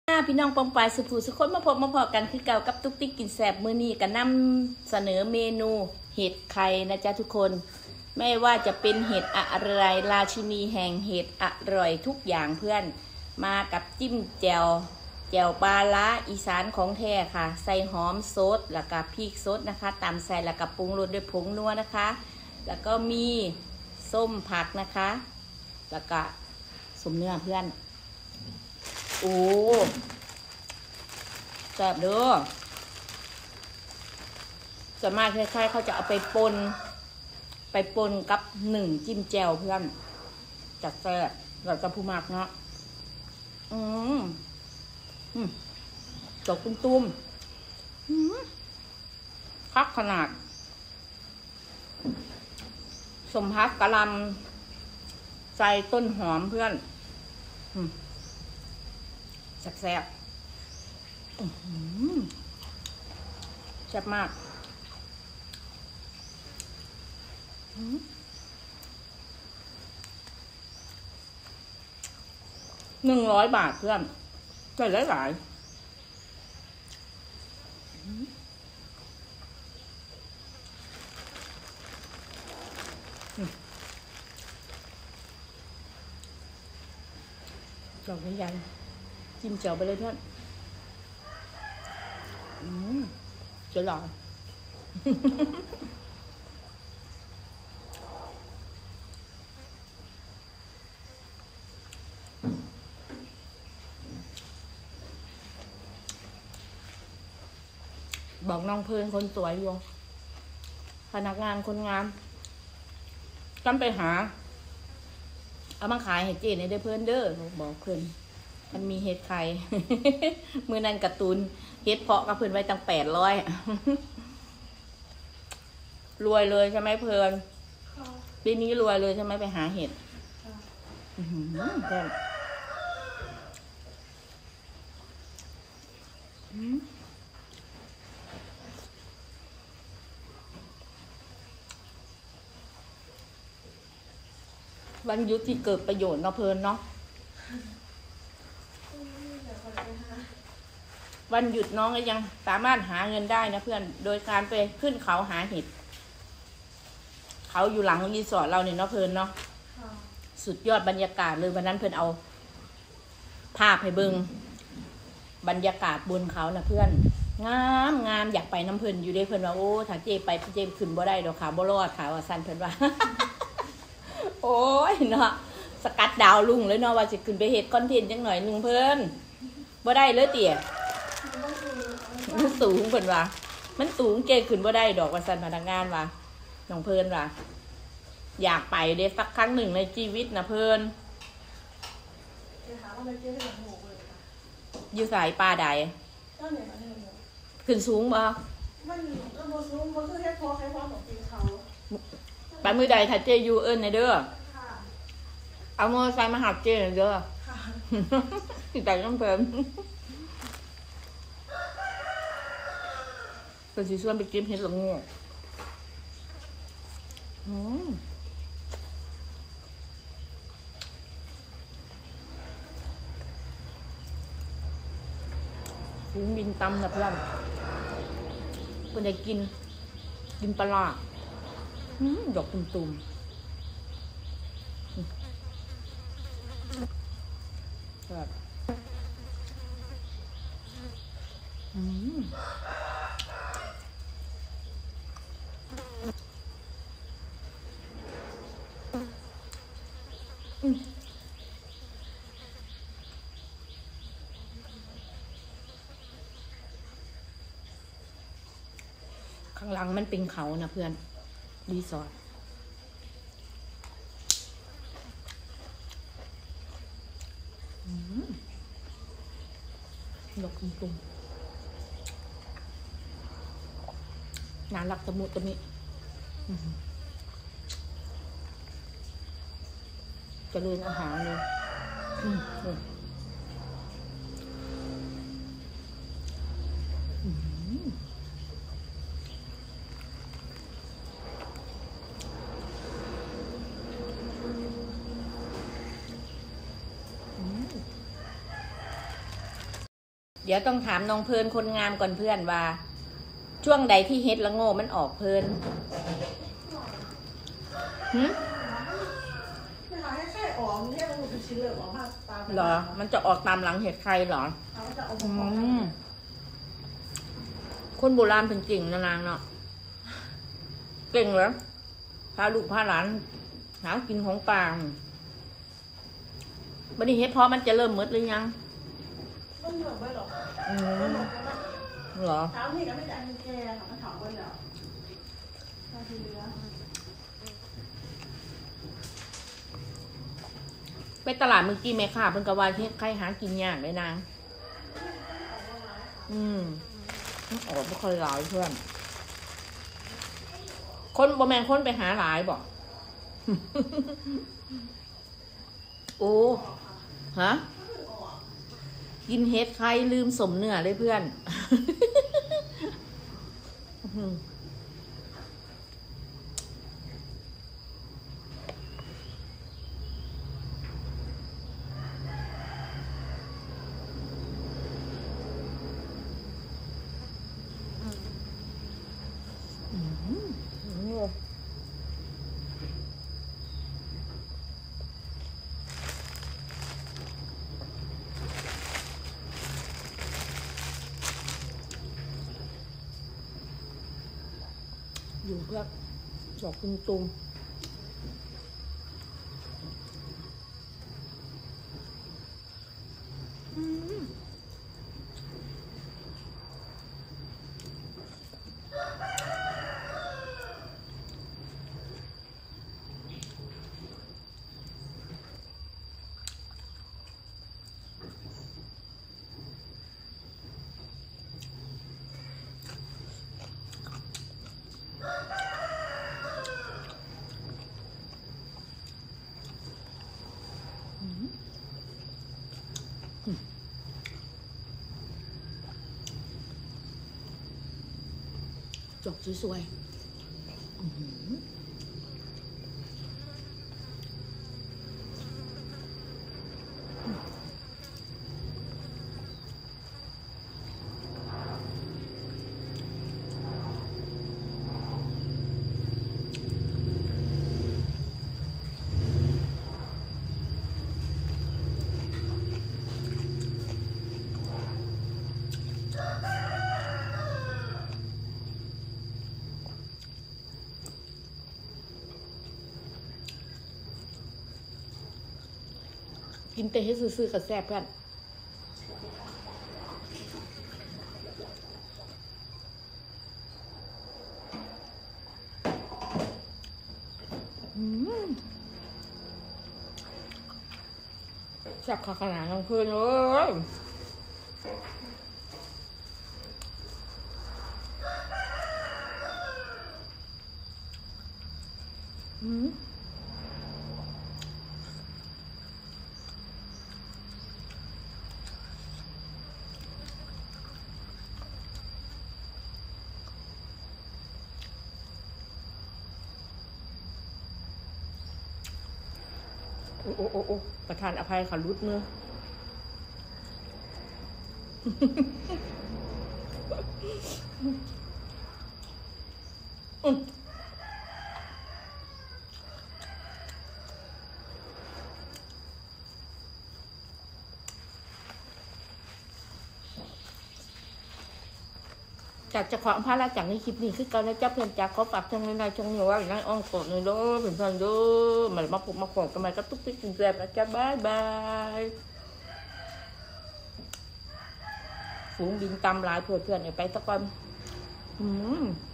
พี่น้องปองปายสุภูสุคนมาพบมาพอกันคือเก่ากับตุ๊กติ๊กกินแสบมือนี้กันนำเสนอเมนูเห็ดไข่นะจ๊ะทุกคนไม่ว่าจะเป็นเห็ดอะไรราชินีแห่งเห็ดอร่อยทุกอย่างเพื่อนมากับจิ้มแจ่วปลาล้าอีสานของแท้ค่ะใส่หอมสดแล้วก็พริกสดนะคะตามใส่แล้วก็ปรุงรสด้วยผงนัวนะคะแล้วก็มีส้มผักนะคะแล้วก็สมเนื้อเพื่อนโอ้แซ่บเด้อส่วนมากใครๆเขาจะเอาไปปนกับหนึ่งจิ้มแจ่วเพื่อนจัดแซ่บเราจะผู้มากเนาะจกตุ้มพักขนาดสมพักกะหล่ำใส่ต้นหอมเพื่อนแซ่บแซ่บมาก100 บาทเพื่อนใส่หลายดอกใหญ่จิ้มแจ่วไปเลยเพื่อนจะหล่อบอกน้องเพลินคนสวยอยู่พนักงานคนงามจำไปหาเอามาขายให้เจนได้เพื่อนเด้อบอกเพื่อนมันมีเห็ดไข่ มือนันการ์ตูนเห็ดเพาะกับเพื่อนไว้ตั้ง800รวยเลยใช่ไหมเพื่อนปีนี้รวยเลยใช่ไหมไปหาเห็ดเพื่อนวันหยุดที่เกิดประโยชน์เนาะเพื่อนเนาะวันหยุดน้องก็ยังสามารถหาเงินได้นะเพื่อนโดยการไปขึ้นเขาหาเห็ดเขาอยู่หลังรีสอร์ทเราเนี่ยเนาะเพื่อนเนาะสุดยอดบรรยากาศเลยวันนั้นเพื่อนเอาภาพให้เบิ่งบรรยากาศบนเขานะเพื่อนงามอยากไปน้ำเพื่อนอยู่ได้เพื่อนว่าโอ้ถ้าเจไปเจขึ้นบ่ได้ดอกขาบ่รอดขาว่าสั้นเพื่อนว่า โอ้ยเนาะสกัดดาวลุงเลยเนาะว่าจะขึ้นไปเฮ็ดคอนเทนต์จังหน่อยนึงเพื่อนบ่ได้เลยเตี่ยมันสูงเพิ่นว่ามันสูงเจขึ้นบ่ได้ดอกว่าซั่นพนักงานว่าน้องเพิ่นว่าอยากไปเด้สักครั้งหนึ่งในชีวิตนะเพิ่นอยู่สายป่าใดขึ้นสูงบ่มันบ่สูงบ่คือเฮ็ดพอของจริงเขาไปมือใดถ้าเจอยู่เอิ้นในเด้อเอามอไซค์มาหับเจในเด้อแต่น้ำเพิ่มเป็นสีส่วนไปกินเห็ดหลงงูฝูงบินตำนะเพื่อนเพื่อนได้กินปลาดอกตุ่มแบบข้างหลังมันเป็นเขานะเพื่อนรีสอร์ทดอกตุ่มน่ารักตะมุตะมิจะเลื่อนอาหารเลยเดี๋ยวต้องถามน้องเพลินคนงามก่อนเพื่อนว่า ช่วงใดที่เฮ็ดละโง่มันออกเพลินเวลาให้ไข่ออกเนี่ยมันเป็นชิ้นเลยออกมาตามเหรอ มันจะออกตามหลังเห็ดไข่เหรอมันจะออกอืมามคนโบราณเป็นเก่งนะนางเนาะเก่งเหรอพาลูกพาหลานหากินของป่าบัดนี้เฮ็ดเพราะมันจะเริ่มมืดหรือยังมันเหนื่อยไปหรอกอืมเหรอเช้านี่ก็ไม่ได้อันแก่ค่ะมันถามไปแล้วนาทีเหลือไปตลาดเมื่อกี้แม่ค้าเพิ่นก็ว่าเฮ็ดใครหากินยากเลยนางออกบ่ค่อยหลายเพื่อนคนบ่แม่นคนไปหาหลายบ่ โอ้ฮะกินเฮ็ดใครลืมสมเนื้อเลยเพื่อน อยู่เพื่อจอกคุณตุมจอกสวยกินแต่ให้ซื่อๆกับแซ่บกันแซ่บขนาดทั้งคืนเลยโอ้ประธานอภัยค่ะรุดมือจากจะขอพระราจากในคลิปนี้คือการได้จับเพื่อนจากเขาฝากช่องในช่องนี้ว่าอย่างนั้นอ้อมกดในโลกเป็นพันโลมันมาปลุกมาขอกันมาก็ตุ๊กติ๊กกินแซ่บนะจ๊ะบายบายฝูงบินตำลายเพื่อนๆไปตะกอน